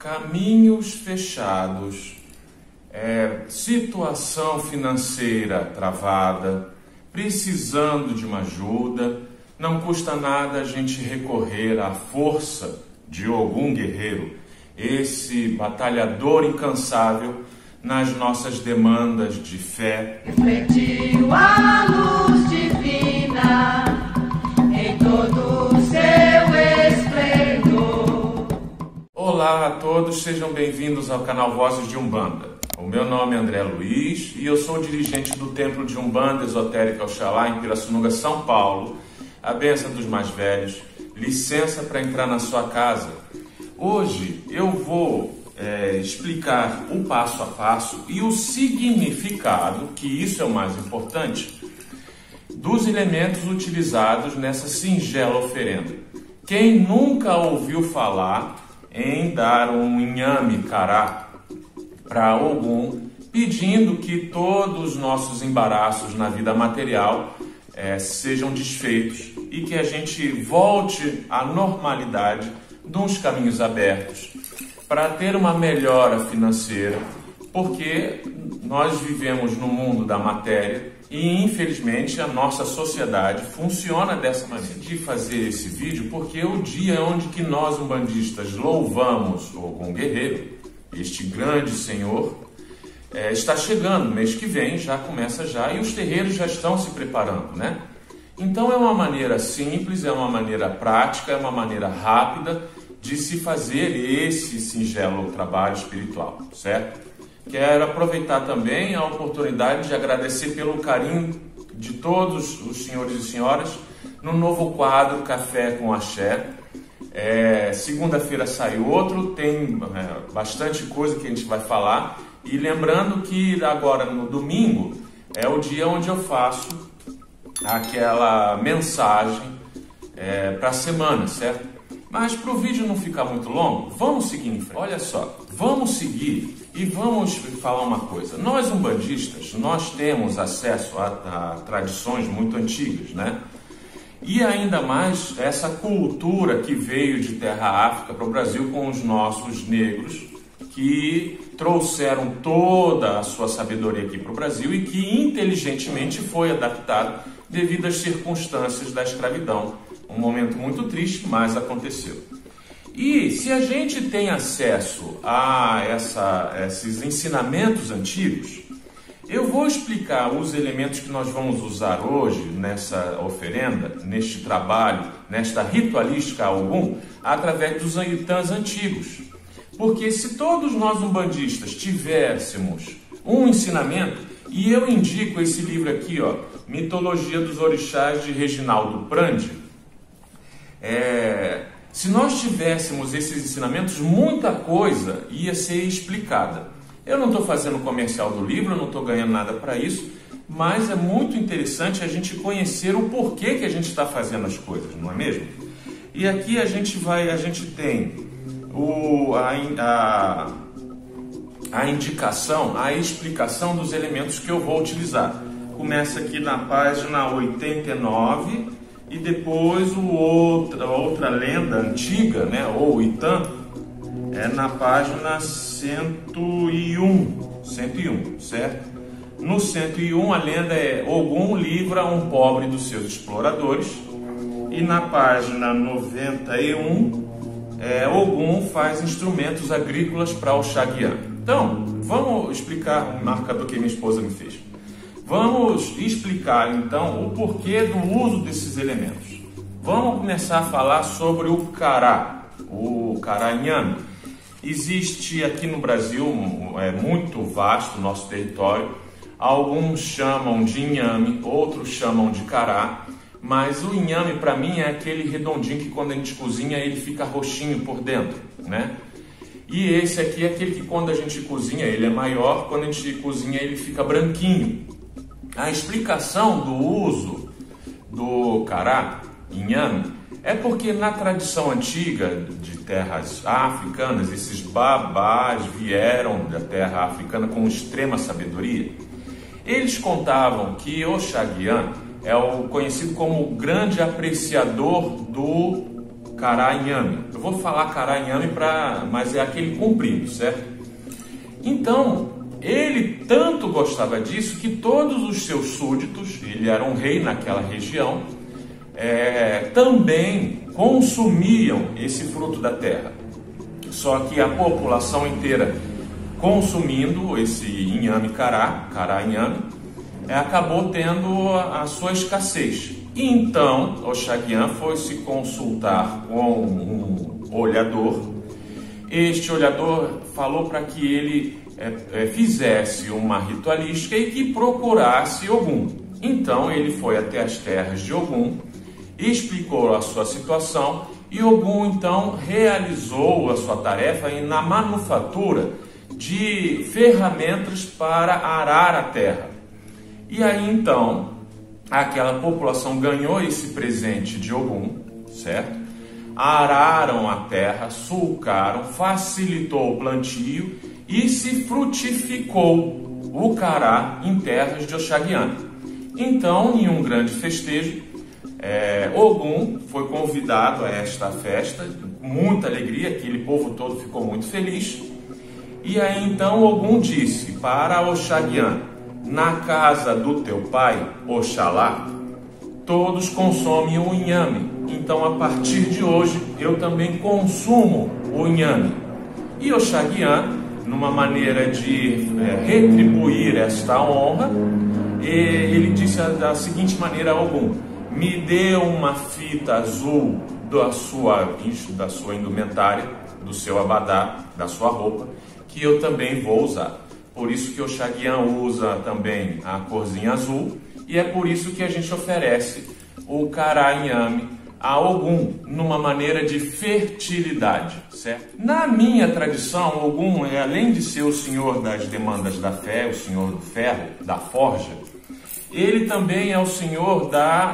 caminhos fechados, situação financeira travada, precisando de uma ajuda, não custa nada a gente recorrer à força de Ogum Guerreiro, esse batalhador incansável nas nossas demandas de fé. Refletiu a luz divina em todo o seu esplendor. Olá a todos, sejam bem-vindos ao canal Vozes de Umbanda. O meu nome é André Luiz e eu sou dirigente do Templo de Umbanda Esotérica Oxalá em Pirassununga, São Paulo. A bênção dos mais velhos, licença para entrar na sua casa. Hoje eu vou explicar o passo a passo e o significado, que isso é o mais importante, dos elementos utilizados nessa singela oferenda. Quem nunca ouviu falar em dar um inhame cará para Ogum, pedindo que todos os nossos embaraços na vida material sejam desfeitos e que a gente volte à normalidade dos caminhos abertos para ter uma melhora financeira, porque nós vivemos no mundo da matéria e infelizmente a nossa sociedade funciona dessa maneira. De fazer esse vídeo porque é o dia onde que nós umbandistas louvamos Ogum Guerreiro, este grande senhor, está chegando, mês que vem já começa já e os terreiros já estão se preparando, né? Então é uma maneira simples, é uma maneira prática, é uma maneira rápida de se fazer esse singelo trabalho espiritual, certo? Quero aproveitar também a oportunidade de agradecer pelo carinho de todos os senhores e senhoras no novo quadro Café com Axé. Segunda-feira sai outro, tem bastante coisa que a gente vai falar. E lembrando que agora no domingo é o dia onde eu faço aquela mensagem para a semana, certo? Mas para o vídeo não ficar muito longo, vamos seguir em frente. Olha só, vamos seguir e vamos falar uma coisa. Nós umbandistas, nós temos acesso a tradições muito antigas, né? E ainda mais essa cultura que veio de Terra África para o Brasil com os nossos negros, que trouxeram toda a sua sabedoria aqui para o Brasil e que inteligentemente foi adaptado devido às circunstâncias da escravidão. Um momento muito triste, mas aconteceu. E se a gente tem acesso a esses ensinamentos antigos, eu vou explicar os elementos que nós vamos usar hoje nessa oferenda, neste trabalho, nesta ritualística a Ogum, através dos Ayutãs antigos. Porque se todos nós umbandistas tivéssemos um ensinamento, e eu indico esse livro aqui, ó, Mitologia dos Orixás, de Reginaldo Prandi. Se nós tivéssemos esses ensinamentos, muita coisa ia ser explicada. Eu não estou fazendo comercial do livro, eu não estou ganhando nada para isso, mas é muito interessante a gente conhecer o porquê que a gente está fazendo as coisas, não é mesmo? E aqui a gente tem a indicação, a explicação dos elementos que eu vou utilizar. Começa aqui na página 89 e depois outra lenda antiga, né, ou Itã, na página 101, certo? No 101 a lenda é Ogum livra um pobre dos seus exploradores, e na página 91 Ogum faz instrumentos agrícolas para o Oxaguian. Então, vamos explicar o marcador que minha esposa me fez. Vamos explicar então o porquê do uso desses elementos. Vamos começar a falar sobre o cará, o cará inhame. Existe aqui no Brasil, muito vasto o nosso território, alguns chamam de inhame, outros chamam de cará, mas o inhame para mim é aquele redondinho que quando a gente cozinha ele fica roxinho por dentro, né? E esse aqui é aquele que quando a gente cozinha ele é maior, quando a gente cozinha ele fica branquinho. A explicação do uso do cará, inhame, é porque na tradição antiga de terras africanas, esses babás vieram da terra africana com extrema sabedoria. Eles contavam que Oxaguian é o conhecido como o grande apreciador do cará inhame. Eu vou falar cará inhame, mas é aquele comprido, certo? Então, ele tanto gostava disso que todos os seus súditos, ele era um rei naquela região, também consumiam esse fruto da terra. Só que a população inteira consumindo esse inhame cará inhame, acabou tendo a sua escassez. Então, Oxaguian foi se consultar com um olhador. Este olhador falou para que ele fizesse uma ritualística e que procurasse Ogum. Então, ele foi até as terras de Ogum, explicou a sua situação e Ogum, então, realizou a sua tarefa na manufatura de ferramentas para arar a terra. E aí, então, aquela população ganhou esse presente de Ogum, certo? Araram a terra, sulcaram, facilitou o plantio e se frutificou o cará em terras de Oxaguian. Então, em um grande festejo, Ogum foi convidado a esta festa, com muita alegria, aquele povo todo ficou muito feliz. E aí então Ogum disse para Oxaguian: na casa do teu pai, Oxalá, todos consomem o inhame. Então, a partir de hoje, eu também consumo o inhame. E Oxaguian, numa maneira de retribuir esta honra, ele disse da seguinte maneira a Ogum: me dê uma fita azul da sua indumentária, do seu abadá, da sua roupa, que eu também vou usar. Por isso que Oxaguian usa também a corzinha azul, e é por isso que a gente oferece o cará inhame a Ogum, numa maneira de fertilidade, certo? Na minha tradição, Ogum, além de ser o senhor das demandas da fé, o senhor do ferro, da forja, ele também é o senhor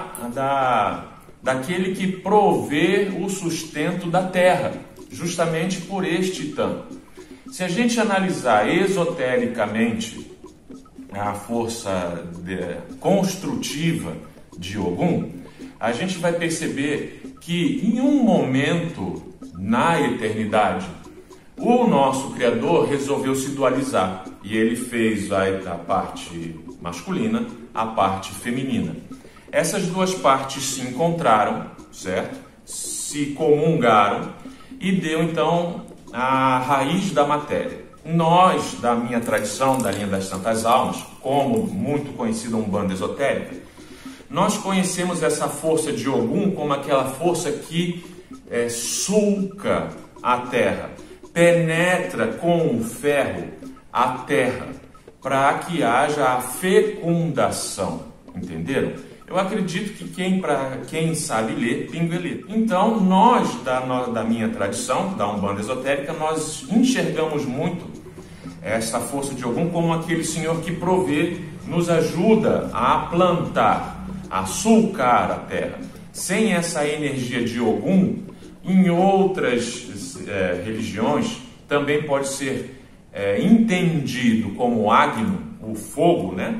daquele que provê o sustento da terra, justamente por este Itã. Se a gente analisar esotericamente a força construtiva de Ogum, a gente vai perceber que em um momento na eternidade, o nosso Criador resolveu se dualizar e ele fez a parte masculina, a parte feminina. Essas duas partes se encontraram, certo? Se comungaram e deu então a raiz da matéria. Nós, da minha tradição, da linha das Santas Almas, como muito conhecida Umbanda esotérica, nós conhecemos essa força de Ogum como aquela força que sulca a terra, penetra com o ferro a terra, para que haja a fecundação, entenderam? Eu acredito que quem sabe ler, pinga lê. Então, nós, da minha tradição, da Umbanda esotérica, nós enxergamos muito essa força de Ogum como aquele senhor que provê, nos ajuda a plantar, a sulcar a terra. Sem essa energia de Ogum, em outras religiões, também pode ser entendido como Agno, o fogo, né?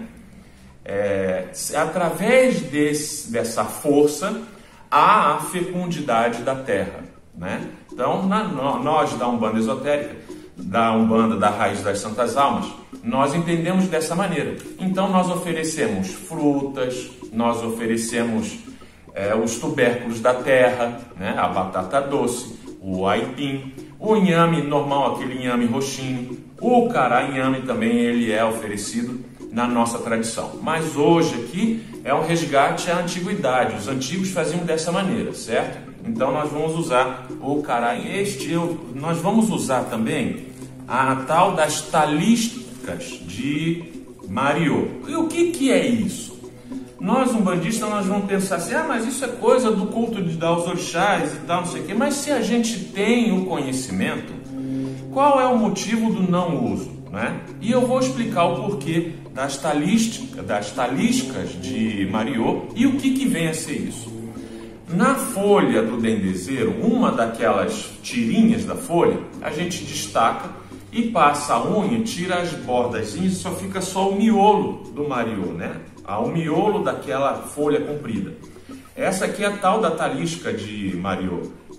Através dessa força, há a fecundidade da terra, né? Então, nós da Umbanda esotérica, da Umbanda da Raiz das Santas Almas, nós entendemos dessa maneira. Então, nós oferecemos frutas, nós oferecemos os tubérculos da terra, né? A batata doce, o aipim, o inhame normal, aquele inhame roxinho, o cará inhame também ele é oferecido na nossa tradição. Mas hoje aqui é um resgate à antiguidade. Os antigos faziam dessa maneira, certo? Então nós vamos usar o cará. Nós vamos usar também a tal das talísticas de Mariô. E o que é isso? Nós, umbandistas, nós vamos pensar assim, mas isso é coisa do culto aos orixás e tal, não sei o quê. Mas se a gente tem o conhecimento, qual é o motivo do não uso, né? E eu vou explicar o porquê das talísticas de Mariô e o que vem a ser isso. Na folha do dendezeiro, uma daquelas tirinhas da folha, a gente destaca e passa a unha, tira as bordazinhas e só fica só o miolo do Mariô, né? O miolo daquela folha comprida. Essa aqui é a tal da talística de Mariô.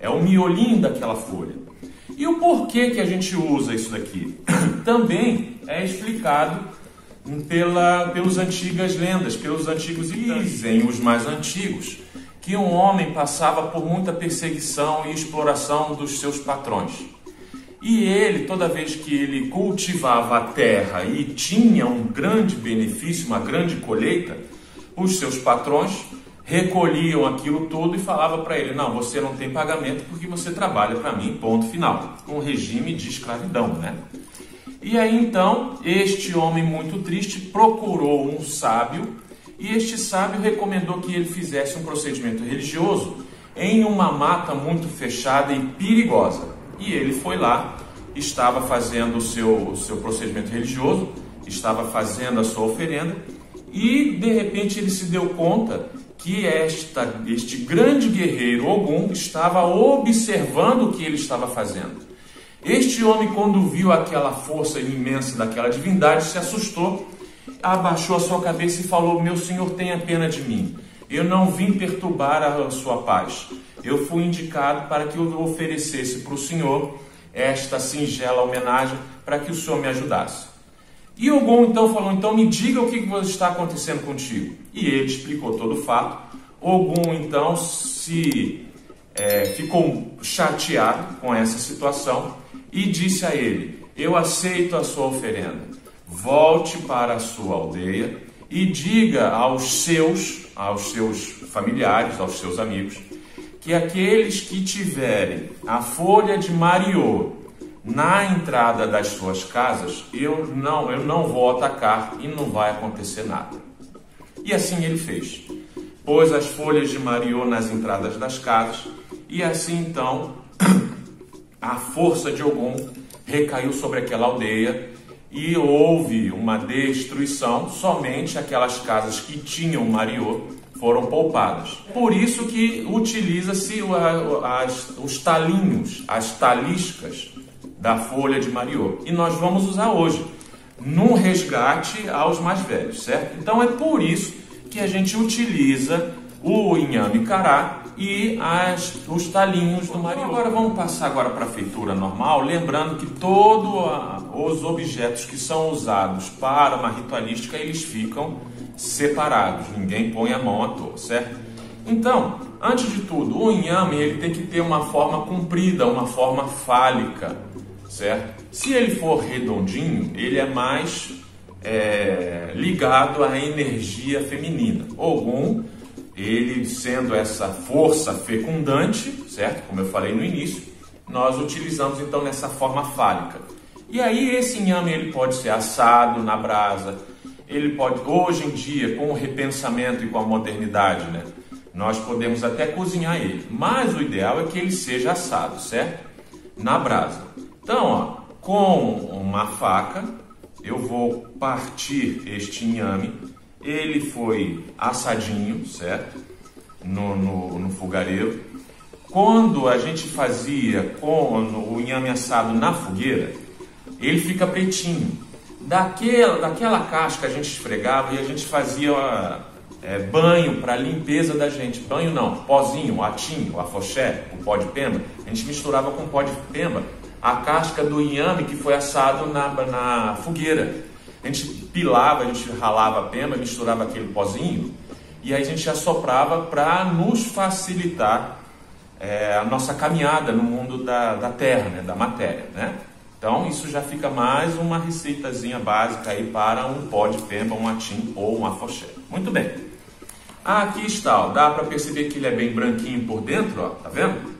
é o miolinho daquela folha. E o porquê que a gente usa isso daqui? Também é explicado pelas antigas lendas, pelos antigos dizem os mais antigos, que um homem passava por muita perseguição e exploração dos seus patrões. E ele, toda vez que ele cultivava a terra e tinha um grande benefício, uma grande colheita, os seus patrões recolhiam aquilo tudo e falavam para ele: não, você não tem pagamento porque você trabalha para mim, ponto final. Um regime de escravidão, né? E aí então, este homem muito triste procurou um sábio, e este sábio recomendou que ele fizesse um procedimento religioso em uma mata muito fechada e perigosa. E ele foi lá, estava fazendo o seu procedimento religioso, estava fazendo a sua oferenda, e de repente ele se deu conta que este grande guerreiro Ogum estava observando o que ele estava fazendo. Este homem, quando viu aquela força imensa daquela divindade, se assustou, abaixou a sua cabeça e falou: meu senhor, tenha pena de mim. Eu não vim perturbar a sua paz. Eu fui indicado para que eu oferecesse para o senhor esta singela homenagem para que o senhor me ajudasse. E Ogum então falou: então me diga o que está acontecendo contigo. E ele explicou todo o fato. Ogum então ficou chateado com essa situação e disse a ele: eu aceito a sua oferenda, volte para a sua aldeia e diga aos seus familiares, aos seus amigos, que aqueles que tiverem a folha de mariô na entrada das suas casas, eu não vou atacar e não vai acontecer nada. E assim ele fez. Pôs as folhas de mariô nas entradas das casas, e assim então a força de Ogum recaiu sobre aquela aldeia e houve uma destruição. Somente aquelas casas que tinham mariô foram poupadas. Por isso que utiliza-se os talinhos, as taliscas da folha de mariô. E nós vamos usar hoje, num resgate aos mais velhos, certo? Então é por isso que a gente utiliza o inhame cará e os talinhos do mariô. Agora vamos passar para a feitura normal, lembrando que todos os objetos que são usados para uma ritualística, eles ficam separados, ninguém põe a mão à toa, certo? Então, antes de tudo, o inhame ele tem que ter uma forma comprida, uma forma fálica, certo? Se ele for redondinho, ele é mais ligado à energia feminina. Ogum, ele sendo essa força fecundante, certo? Como eu falei no início, nós utilizamos então nessa forma fálica. E aí esse inhame ele pode ser assado na brasa, ele pode, hoje em dia, com o repensamento e com a modernidade, né, nós podemos até cozinhar ele, mas o ideal é que ele seja assado, certo? Na brasa. Então, ó, com uma faca, eu vou partir este inhame. Ele foi assadinho, certo? No fogareiro. Quando a gente fazia com o inhame assado na fogueira, ele fica pretinho. Daquela casca a gente esfregava e a gente fazia banho para limpeza da gente. Banho não, pozinho, atinho, afoxé, o pó de pemba. A gente misturava com pó de pemba a casca do inhame que foi assado na fogueira. A gente pilava, a gente ralava a pemba, misturava aquele pozinho e aí a gente assoprava para nos facilitar a nossa caminhada no mundo da terra, né, da matéria, né? Então isso já fica mais uma receitazinha básica aí para um pó de pemba, um atim ou um afoxé. Muito bem. Aqui está, ó, dá para perceber que ele é bem branquinho por dentro, ó, tá vendo?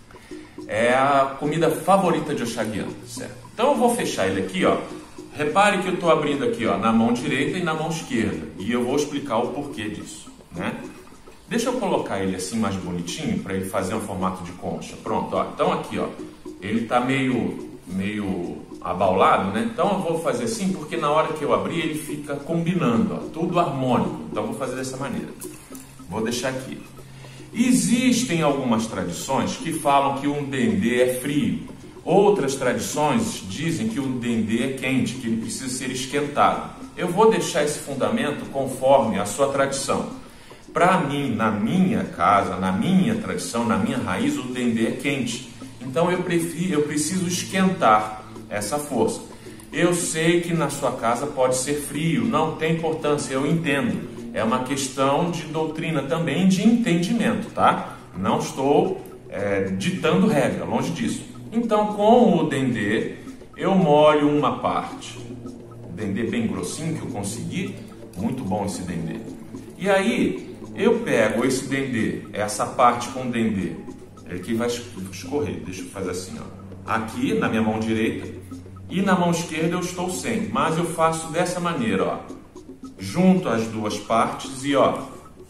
É a comida favorita de Oxaguiano, certo? Então eu vou fechar ele aqui, ó. Repare que eu estou abrindo aqui, ó, na mão direita e na mão esquerda. E eu vou explicar o porquê disso, né? Deixa eu colocar ele assim mais bonitinho para ele fazer um formato de concha. Pronto, ó. Então aqui, ó, ele está meio abaulado, né? Então eu vou fazer assim porque na hora que eu abrir ele fica combinando, ó, tudo harmônico. Então eu vou fazer dessa maneira. Vou deixar aqui. Existem algumas tradições que falam que um dendê é frio. Outras tradições dizem que o dendê é quente, que ele precisa ser esquentado. Eu vou deixar esse fundamento conforme a sua tradição. Para mim, na minha casa, na minha tradição, na minha raiz, o dendê é quente. Então eu preciso esquentar essa força. Eu sei que na sua casa pode ser frio, não tem importância, eu entendo. É uma questão de doutrina também, de entendimento, tá? Não estou ditando regra, longe disso. Então, com o dendê, eu molho uma parte. Dendê bem grossinho que eu consegui, muito bom esse dendê. E aí, eu pego esse dendê, essa parte com dendê, ele aqui vai escorrer, deixa eu fazer assim, ó. Aqui na minha mão direita e na mão esquerda eu estou sem, mas eu faço dessa maneira, ó. Junto as duas partes e, ó,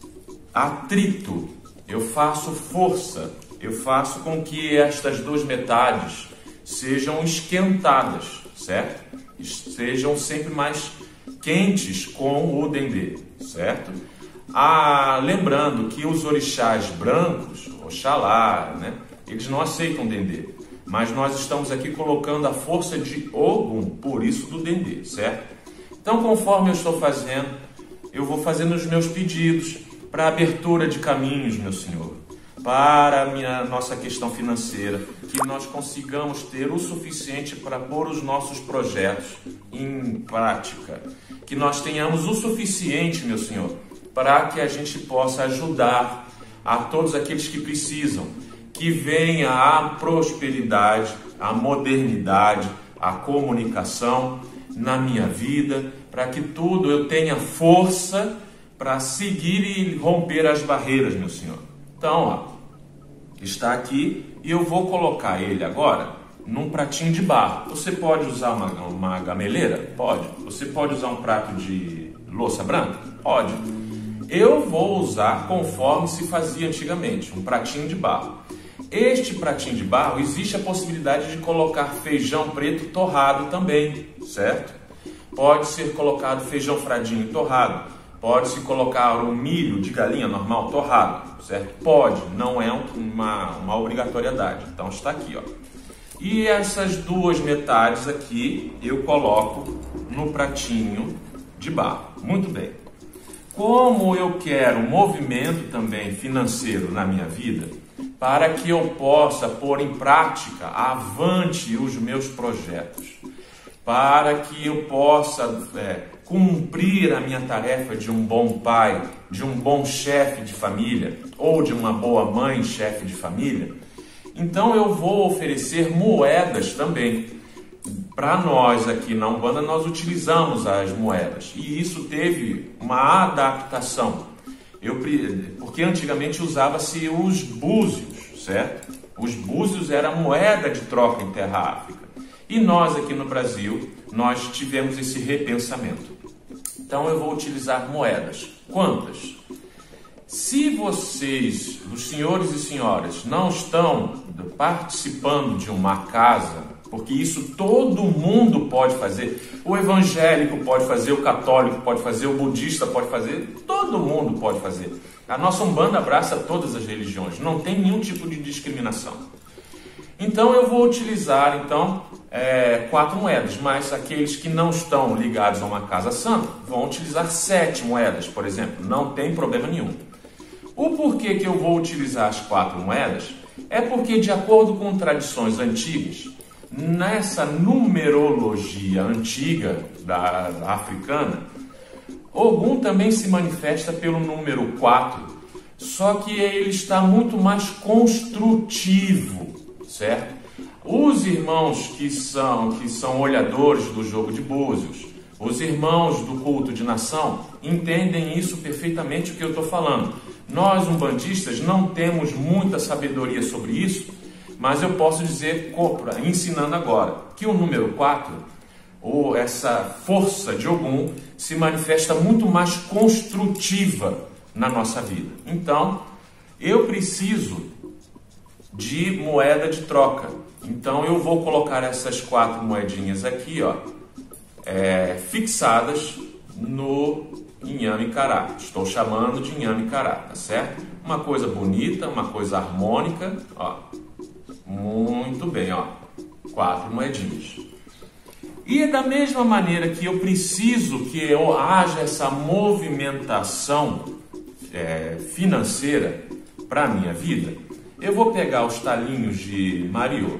atrito, eu faço força, eu faço com que estas duas metades sejam esquentadas, certo? Sejam sempre mais quentes com o dendê, certo? Lembrando que os orixás brancos, Oxalá, né, eles não aceitam dendê, mas nós estamos aqui colocando a força de Ogum, por isso do dendê, certo? Então, conforme eu estou fazendo, eu vou fazendo os meus pedidos para abertura de caminhos, meu Senhor, para a nossa questão financeira, que nós consigamos ter o suficiente para pôr os nossos projetos em prática, que nós tenhamos o suficiente, meu Senhor, para que a gente possa ajudar a todos aqueles que precisam, que venha a prosperidade, a modernidade, a comunicação na minha vida, para que tudo eu tenha força para seguir e romper as barreiras, meu Senhor. Então, ó, está aqui e eu vou colocar ele agora num pratinho de barro. Você pode usar uma gameleira? Pode. Você pode usar um prato de louça branca? Pode. Eu vou usar conforme se fazia antigamente, um pratinho de barro. Este pratinho de barro, existe a possibilidade de colocar feijão preto torrado também, certo? Pode ser colocado feijão fradinho torrado, pode-se colocar o milho de galinha normal torrado, certo? Pode, não é uma obrigatoriedade. Então está aqui, ó. E essas duas metades aqui eu coloco no pratinho de barro. Muito bem. Como eu quero movimento também financeiro na minha vida, para que eu possa pôr em prática, avante os meus projetos, para que eu possa cumprir a minha tarefa de um bom pai, de um bom chefe de família, ou de uma boa mãe, chefe de família, então eu vou oferecer moedas também. Para nós aqui na Umbanda, nós utilizamos as moedas, e isso teve uma adaptação, porque antigamente usava-se os búzios, certo? Os búzios era a moeda de troca em Terra África, e nós aqui no Brasil, nós tivemos esse repensamento. Então eu vou utilizar moedas. Quantas? Se vocês, os senhores e senhoras, não estão participando de uma casa, porque isso todo mundo pode fazer, o evangélico pode fazer, o católico pode fazer, o budista pode fazer, todo mundo pode fazer. A nossa Umbanda abraça todas as religiões, não tem nenhum tipo de discriminação. Então eu vou utilizar 4 moedas, mas aqueles que não estão ligados a uma casa santa vão utilizar 7 moedas, por exemplo, não tem problema nenhum. O porquê que eu vou utilizar as 4 moedas é porque, de acordo com tradições antigas, nessa numerologia antiga da africana, Ogum também se manifesta pelo número 4, só que ele está muito mais construtivo, certo? Os irmãos que são olhadores do jogo de búzios, os irmãos do culto de nação, entendem isso perfeitamente o que eu estou falando. Nós, umbandistas, não temos muita sabedoria sobre isso, mas eu posso dizer, ensinando agora, que o número 4, ou essa força de Ogum, se manifesta muito mais construtiva na nossa vida. Então, eu preciso de moeda de troca. Então, eu vou colocar essas 4 moedinhas aqui, ó, fixadas no inhame cará. Estou chamando de inhame cará, tá certo? Uma coisa bonita, uma coisa harmônica, ó. Muito bem, ó. 4 moedinhas. E da mesma maneira que eu preciso que haja essa movimentação financeira para a minha vida, eu vou pegar os talinhos de Mariô.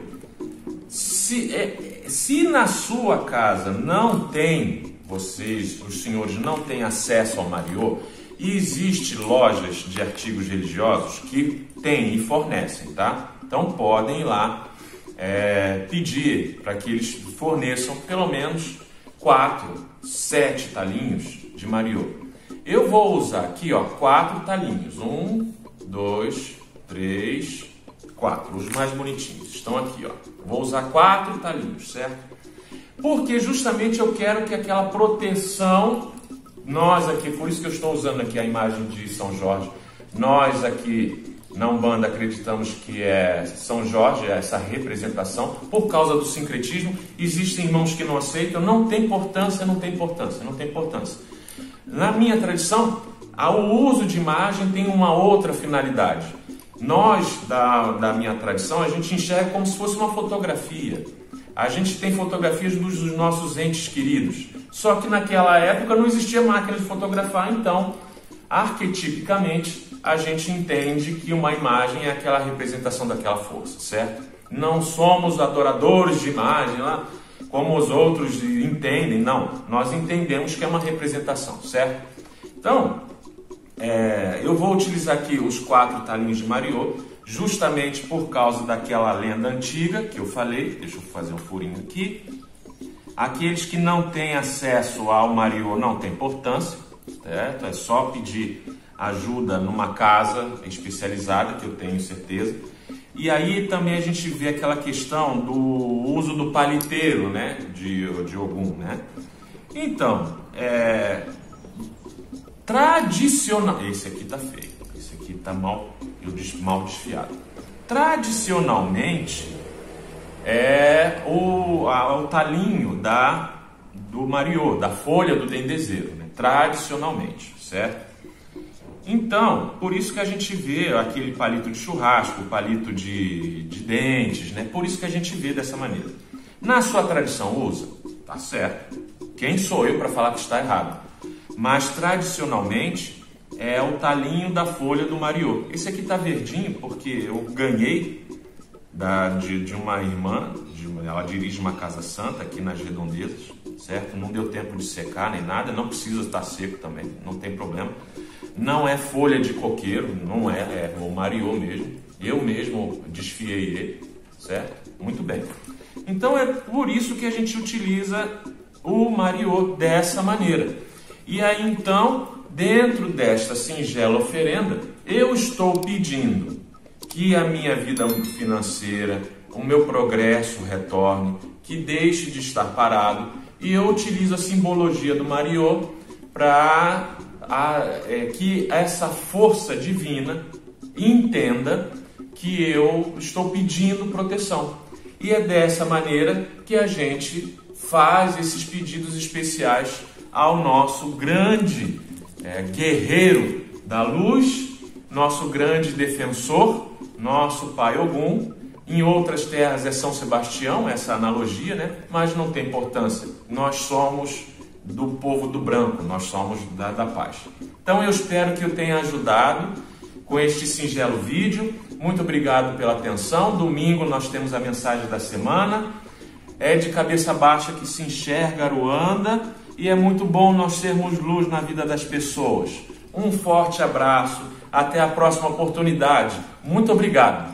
Se na sua casa não tem, os senhores não têm acesso ao Mariô, e existe lojas de artigos religiosos que têm e fornecem, tá? Então podem ir lá pedir para que eles forneçam pelo menos 4, 7 talinhos de Mariô. Eu vou usar aqui, ó, 4 talinhos. 1, 2, 3, 4. Os mais bonitinhos estão aqui, ó. Vou usar 4 talinhos, certo? Porque justamente eu quero que aquela proteção, nós aqui, por isso que eu estou usando aqui a imagem de São Jorge, nós aqui na Umbanda acreditamos que é São Jorge, essa representação, por causa do sincretismo. Existem irmãos que não aceitam, não tem importância, não tem importância, não tem importância. Na minha tradição, o uso de imagem tem uma outra finalidade. Nós, da minha tradição, a gente enxerga como se fosse uma fotografia. A gente tem fotografias dos nossos entes queridos. Só que naquela época não existia máquina de fotografar, então, arquetipicamente, a gente entende que uma imagem é aquela representação daquela força, certo? Não somos adoradores de imagem, como os outros entendem, não. Nós entendemos que é uma representação, certo? Então, eu vou utilizar aqui os 4 talinhos de Mariô, justamente por causa daquela lenda antiga que eu falei. Deixa eu fazer um furinho aqui. Aqueles que não têm acesso ao Mariô não tem importância, certo? É só pedir ajuda numa casa especializada, que eu tenho certeza. E aí também a gente vê aquela questão do uso do paliteiro, né? De Ogum, né? Então, tradicional... Esse aqui tá feio, esse aqui tá mal desfiado. Tradicionalmente, o talinho do Mariô, da folha do dendezeiro, né? Tradicionalmente, certo? Então, por isso que a gente vê aquele palito de churrasco, o palito de dentes, né? Por isso que a gente vê dessa maneira. Na sua tradição usa, tá certo. Quem sou eu para falar que está errado? Mas tradicionalmente é o talinho da folha do Mariô. Esse aqui tá verdinho porque eu ganhei de uma irmã, ela dirige uma casa santa aqui nas Redondezas, certo? Não deu tempo de secar nem nada, não precisa estar seco também, não tem problema. Não é folha de coqueiro, não é o Mariô mesmo. Eu mesmo desfiei ele, certo? Muito bem. Então é por isso que a gente utiliza o Mariô dessa maneira. E aí então, dentro desta singela oferenda, eu estou pedindo que a minha vida financeira, o meu progresso retorne, que deixe de estar parado. E eu utilizo a simbologia do Mariô para que essa força divina entenda que eu estou pedindo proteção. E é dessa maneira que a gente faz esses pedidos especiais ao nosso grande guerreiro da luz, nosso grande defensor, nosso Pai Ogum. Em outras terras é São Sebastião, essa analogia, né? Mas não tem importância. Nós somos do povo do branco, nós somos da paz. Então eu espero que eu tenha ajudado com este singelo vídeo. Muito obrigado pela atenção. Domingo nós temos a mensagem da semana. É de cabeça baixa que se enxerga Aruanda, e é muito bom nós sermos luz na vida das pessoas. Um forte abraço, até a próxima oportunidade. Muito obrigado.